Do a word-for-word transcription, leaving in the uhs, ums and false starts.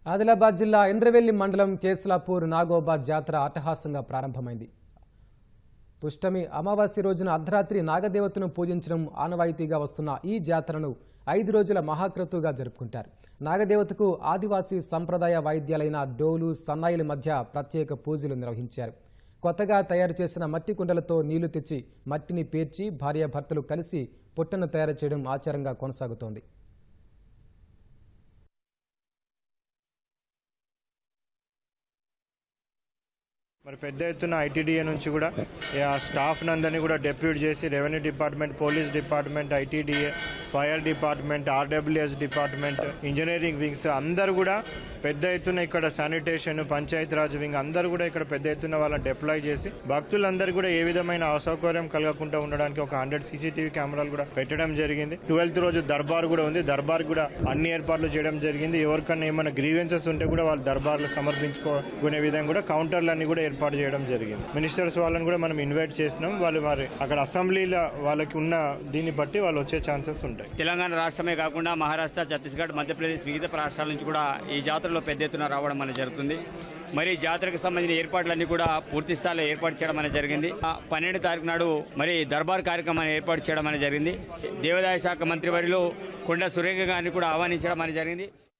ఆదిలాబాద్ జిల్లా ఇంద్రవెల్లి మండలం కేస్లాపూర్ నాగోబా జాతర అట్టహాసంగా ప్రారంభమైంది. పుష్టమి అమావాస్య రోజున అర్ధరాత్రి నాగదేవతను పూజించడం ఆనవాయితీగా వస్తున్న ఈ జాతరను ఐదు రోజుల మహాక్రతువుగా జరుపుకుంటారు. నాగదేవతకు ఆదివాసీ సంప్రదాయ వాయిద్యాలైన డోలు, సన్నాయిల మధ్య ప్రత్యేక పూజలు నిర్వహించారు. కొత్తగా తయారు చేసిన మట్టి కుండలతో నీళ్లు తెచ్చి మట్టిని పేర్చి భార్యాభర్తలు కలిసి పుట్టను తయారు చేయడం ఆచారంగా కొనసాగుతోంది. మరి పెద్ద ఎత్తున ఐటీడీఏ నుంచి కూడా స్టాఫ్ నందరినీ కూడా డెప్యూట్ చేసి revenue department, police department, ITDA, fire department, RWS department, engineering wings అందరూ కూడా పెద్ద ఎత్తున ఇక్కడ శానిటేషన్, పంచాయతీరాజ్ వింగ్ అందరూ కూడా ఇక్కడ పెద్ద ఎత్తున వాళ్ళని డిప్లాయ్ చేసి భక్తులందరూ కూడా ఏ విధమైన అసౌకర్యం కలగకుండా ఉండడానికి ఒక హండ్రెడ్ సీసీటీవీ కెమెరాలు కూడా పెట్టడం జరిగింది. ట్వెల్త్ రోజు దర్బార్ కూడా ఉంది. దర్బార్ కూడా అన్ని ఏర్పాట్లు చేయడం జరిగింది. ఎవరికన్నా ఏమైనా గ్రీవెన్సెస్ ఉంటే కూడా వాళ్ళు దర్బార్లు సమర్పించుకునే విధంగా కూడా కౌంటర్లన్నీ కూడా ఏర్పాటు చేయడం జరిగింది. మినిస్టర్స్ వాళ్ళని కూడా మనం ఇన్వైట్ చేసినాం. వాళ్ళు మరి అక్కడ అసెంబ్లీలో వాళ్ళకి ఉన్న దీన్ని బట్టి వాళ్ళు వచ్చే ఛాన్సెస్ ఉంటాయి. తెలంగాణ రాష్ట్రమే కాకుండా మహారాష్ట్ర, ఛత్తీస్గఢ్, మధ్యప్రదేశ్ వివిధ రాష్ట్రాల నుంచి కూడా ఈ జాతరలో పెద్ద ఎత్తున రావడం అనేది జరుగుతుంది. మరి జాతరకు సంబంధించిన ఏర్పాట్లన్నీ కూడా పూర్తి స్థాయిలో ఏర్పాటు చేయడం అనేది జరిగింది. పన్నెండు తారీఖు నాడు మరి దర్బార్ కార్యక్రమాన్ని ఏర్పాటు చేయడం అనేది జరిగింది. దేవాదాయ శాఖ మంత్రి వర్యులు కొండ సురేఖ గారిని కూడా ఆహ్వానించడం అనేది జరిగింది.